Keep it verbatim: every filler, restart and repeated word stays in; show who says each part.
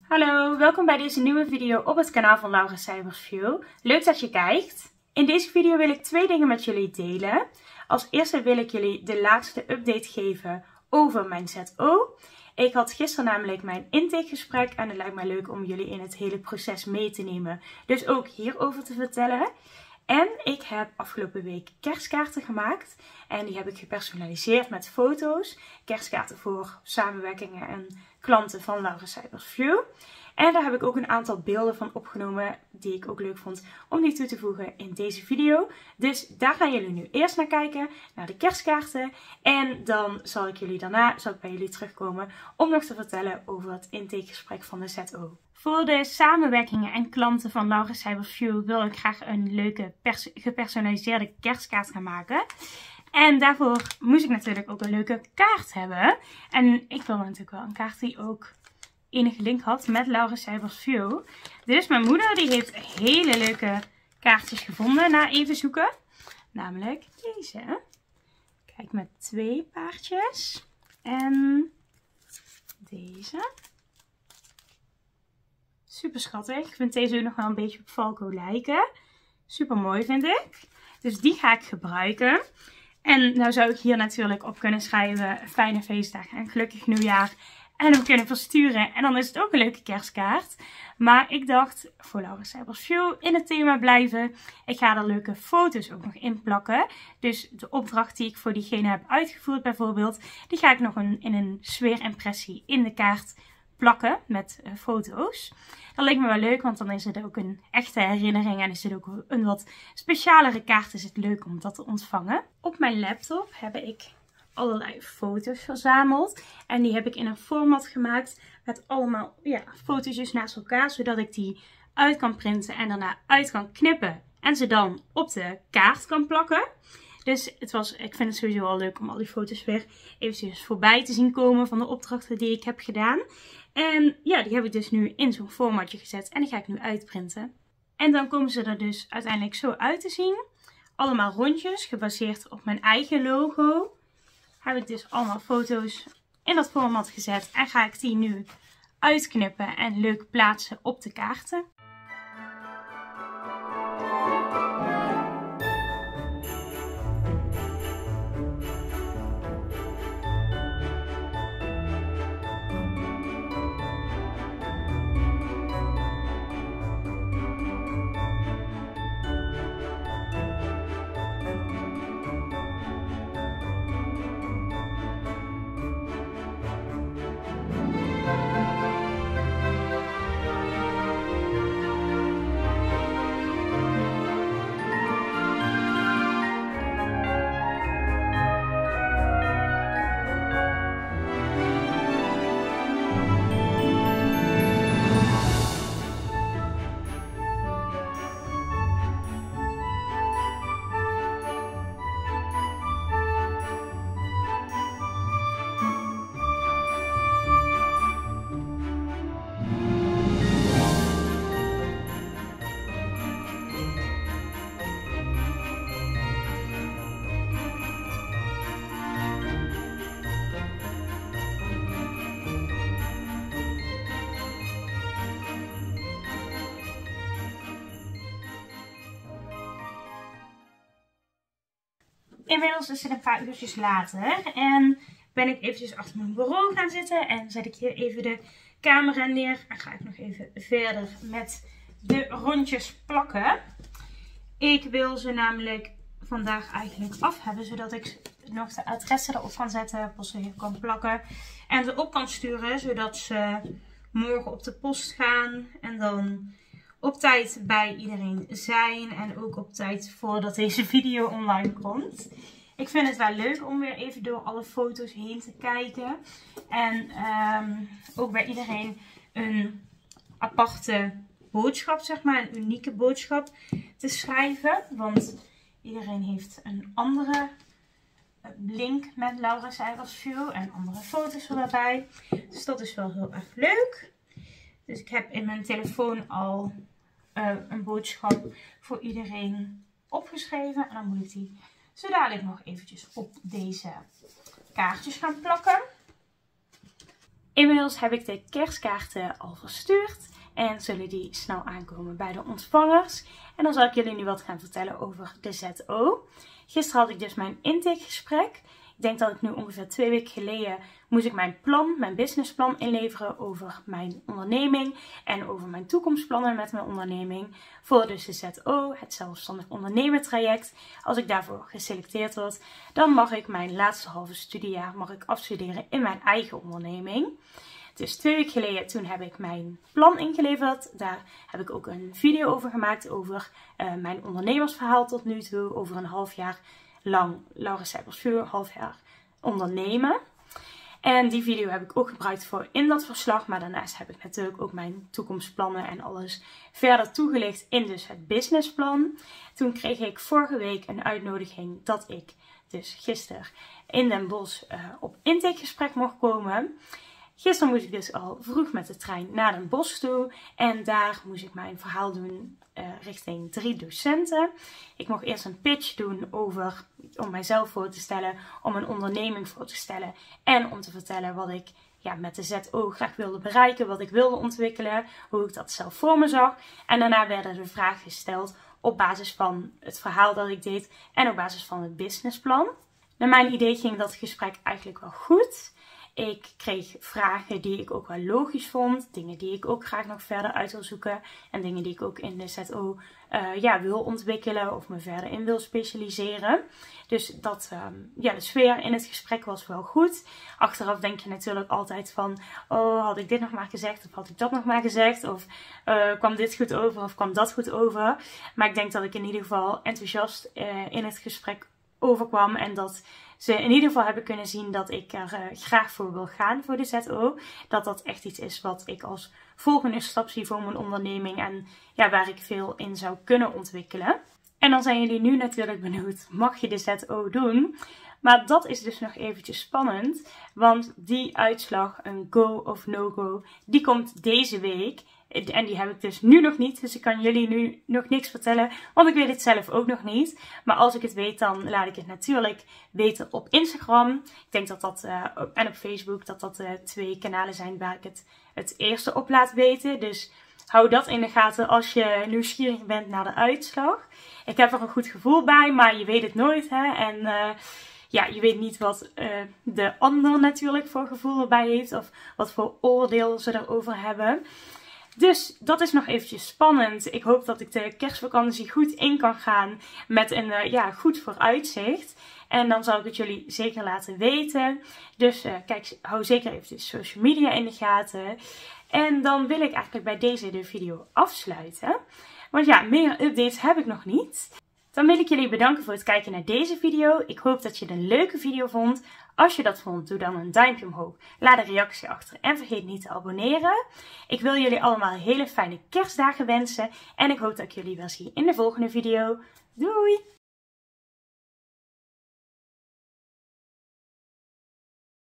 Speaker 1: Hallo, welkom bij deze nieuwe video op het kanaal van Laura Cybersview. Leuk dat je kijkt. In deze video wil ik twee dingen met jullie delen. Als eerste wil ik jullie de laatste update geven over mijn Z O. Ik had gisteren namelijk mijn intakegesprek en het lijkt mij leuk om jullie in het hele proces mee te nemen. Dus ook hierover te vertellen. En ik heb afgelopen week kerstkaarten gemaakt. En die heb ik gepersonaliseerd met foto's. Kerstkaarten voor samenwerkingen en klanten van Laura Cybersview. En daar heb ik ook een aantal beelden van opgenomen die ik ook leuk vond om die toe te voegen in deze video. Dus daar gaan jullie nu eerst naar kijken, naar de kerstkaarten. En dan zal ik jullie daarna zal ik bij jullie terugkomen om nog te vertellen over het intakegesprek van de Z O. Voor de samenwerkingen en klanten van Laura Cybersview wil ik graag een leuke gepersonaliseerde kerstkaart gaan maken. En daarvoor moest ik natuurlijk ook een leuke kaart hebben. En ik wilde natuurlijk wel een kaart die ook enige link had met Laura Cybersview. Dus mijn moeder die heeft hele leuke kaartjes gevonden na even zoeken. Namelijk deze. Kijk, met twee paardjes. En deze. Super schattig. Ik vind deze ook nog wel een beetje op Falco lijken. Super mooi vind ik. Dus die ga ik gebruiken. En nou zou ik hier natuurlijk op kunnen schrijven fijne feestdagen en gelukkig nieuwjaar. En hem kunnen versturen. En dan is het ook een leuke kerstkaart. Maar ik dacht, voor Laura Cybersview in het thema blijven. Ik ga er leuke foto's ook nog in plakken. Dus de opdracht die ik voor diegene heb uitgevoerd bijvoorbeeld. Die ga ik nog een, in een sfeerimpressie in de kaart plakken met uh, foto's. Dat leek me wel leuk, want dan is het ook een echte herinnering en is het ook een wat specialere kaart. Is het leuk om dat te ontvangen. Op mijn laptop heb ik allerlei foto's verzameld. En die heb ik in een format gemaakt met allemaal ja, foto's naast elkaar. Zodat ik die uit kan printen en daarna uit kan knippen. En ze dan op de kaart kan plakken. Dus het was, ik vind het sowieso wel leuk om al die foto's weer eventjes voorbij te zien komen van de opdrachten die ik heb gedaan. En ja, die heb ik dus nu in zo'n formatje gezet en die ga ik nu uitprinten. En dan komen ze er dus uiteindelijk zo uit te zien. Allemaal rondjes, gebaseerd op mijn eigen logo. Heb ik dus allemaal foto's in dat format gezet en ga ik die nu uitknippen en leuk plaatsen op de kaarten. Inmiddels is het een paar uurtjes later en ben ik eventjes achter mijn bureau gaan zitten en zet ik hier even de camera neer en ga ik nog even verder met de rondjes plakken. Ik wil ze namelijk vandaag eigenlijk af hebben, zodat ik nog de adressen erop kan zetten, posten kan plakken en ze op kan sturen, zodat ze morgen op de post gaan en dan op tijd bij iedereen zijn en ook op tijd voordat deze video online komt. Ik vind het wel leuk om weer even door alle foto's heen te kijken. En um, ook bij iedereen een aparte boodschap, zeg maar, een unieke boodschap te schrijven. Want iedereen heeft een andere link met Laura Cybersview en andere foto's erbij. Dus dat is wel heel erg leuk. Dus ik heb in mijn telefoon al uh, een boodschap voor iedereen opgeschreven. En dan moet ik die zo dadelijk nog eventjes op deze kaartjes gaan plakken. Inmiddels heb ik de kerstkaarten al verstuurd en zullen die snel aankomen bij de ontvangers. En dan zal ik jullie nu wat gaan vertellen over de Z O. Gisteren had ik dus mijn intakegesprek. Ik denk dat ik nu ongeveer twee weken geleden moest ik mijn plan, mijn businessplan inleveren over mijn onderneming en over mijn toekomstplannen met mijn onderneming voor dus de Z O, het zelfstandig ondernemer traject. Als ik daarvoor geselecteerd word, dan mag ik mijn laatste halve studiejaar mag ik afstuderen in mijn eigen onderneming. Dus twee weken geleden, toen heb ik mijn plan ingeleverd. Daar heb ik ook een video over gemaakt over uh, mijn ondernemersverhaal tot nu toe, over een half jaar lang Laura Sijpels-Vuur, half jaar ondernemen. En die video heb ik ook gebruikt voor in dat verslag. Maar daarnaast heb ik natuurlijk ook mijn toekomstplannen en alles verder toegelicht in dus het businessplan. Toen kreeg ik vorige week een uitnodiging dat ik dus gisteren in Den Bosch uh, op intakegesprek mocht komen. Gisteren moest ik dus al vroeg met de trein naar Den Bosch toe. En daar moest ik mijn verhaal doen uh, richting drie docenten. Ik mocht eerst een pitch doen over, om mijzelf voor te stellen, om een onderneming voor te stellen. En om te vertellen wat ik ja, met de Z O graag wilde bereiken, wat ik wilde ontwikkelen, hoe ik dat zelf voor me zag. En daarna werden de vragen gesteld op basis van het verhaal dat ik deed en op basis van het businessplan. Naar mijn idee ging dat gesprek eigenlijk wel goed. Ik kreeg vragen die ik ook wel logisch vond. Dingen die ik ook graag nog verder uit wil zoeken. En dingen die ik ook in de Z O uh, ja, wil ontwikkelen of me verder in wil specialiseren. Dus dat, um, ja, de sfeer in het gesprek was wel goed. Achteraf denk je natuurlijk altijd van, oh, had ik dit nog maar gezegd of had ik dat nog maar gezegd? Of uh, kwam dit goed over of kwam dat goed over? Maar ik denk dat ik in ieder geval enthousiast uh, in het gesprek overkwam en dat ze in ieder geval hebben kunnen zien dat ik er uh, graag voor wil gaan voor de Z O. Dat dat echt iets is wat ik als volgende stap zie voor mijn onderneming en ja, waar ik veel in zou kunnen ontwikkelen. En dan zijn jullie nu natuurlijk benieuwd, mag je de Z O doen? Maar dat is dus nog eventjes spannend, want die uitslag, een go of no go, die komt deze week. En die heb ik dus nu nog niet. Dus ik kan jullie nu nog niks vertellen. Want ik weet het zelf ook nog niet. Maar als ik het weet, dan laat ik het natuurlijk weten op Instagram. Ik denk dat dat, uh, en op Facebook, dat dat uh, twee kanalen zijn waar ik het het eerste op laat weten. Dus hou dat in de gaten als je nieuwsgierig bent naar de uitslag. Ik heb er een goed gevoel bij, maar je weet het nooit, hè. En uh, ja, je weet niet wat uh, de ander natuurlijk voor gevoel erbij heeft. Of wat voor oordeel ze erover hebben. Dus dat is nog eventjes spannend. Ik hoop dat ik de kerstvakantie goed in kan gaan met een uh, ja, goed vooruitzicht. En dan zal ik het jullie zeker laten weten. Dus uh, kijk, hou zeker even de social media in de gaten. En dan wil ik eigenlijk bij deze de video afsluiten. Want ja, meer updates heb ik nog niet. Dan wil ik jullie bedanken voor het kijken naar deze video. Ik hoop dat je het een leuke video vond. Als je dat vond, doe dan een duimpje omhoog. Laat een reactie achter en vergeet niet te abonneren. Ik wil jullie allemaal hele fijne kerstdagen wensen. En ik hoop dat ik jullie weer zie in de volgende video. Doei!